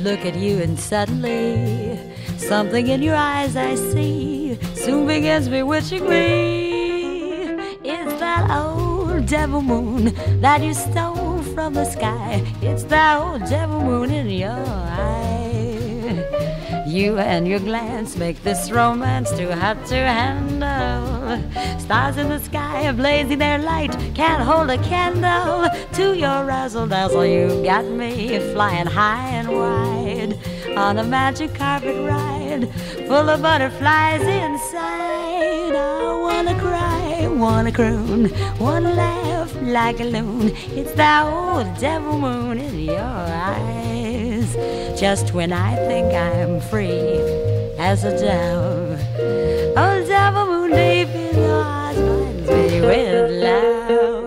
look at you and suddenly something in your eyes I see soon begins bewitching me. It's that old devil moon that you stole from the sky. It's that old devil moon in your eye. You and your glance make this romance too hot to handle. Stars in the sky blazing their light can't hold a candle to your razzle-dazzle. You got me flying high and wide on a magic carpet ride full of butterflies inside. I wanna cry, wanna croon, wanna laugh like a loon. It's that old devil moon in your eyes. Just when I think I'm free as a dove, old devil moon deep in your eyes finds me with love.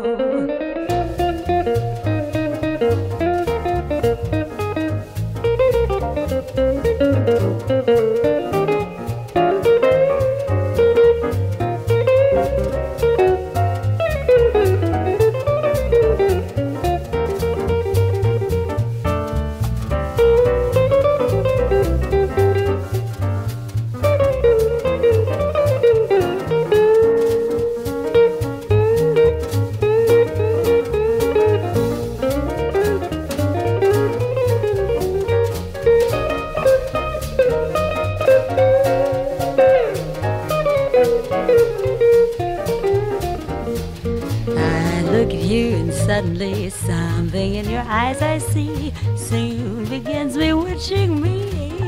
Suddenly something in your eyes I see soon begins bewitching me.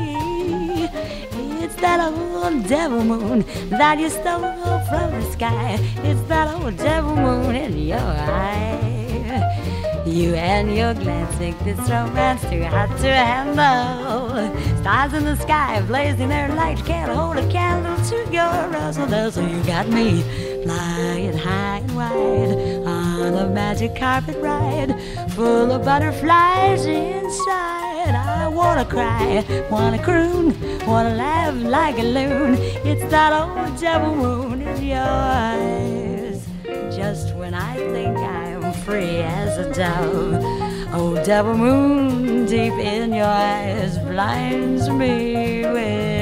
It's that old devil moon that you stole from the sky. It's that old devil moon in your eye. You and your glance make this romance too hot to handle. Stars in the sky blazing their light can't hold a candle to your razzle-dazzle. You got me flying high and wide on a magic carpet ride full of butterflies inside. I wanna cry, wanna croon, wanna laugh like a loon. It's that old devil moon in your eyes. Just when I think I'm free as a dove, old devil moon deep in your eyes blinds me with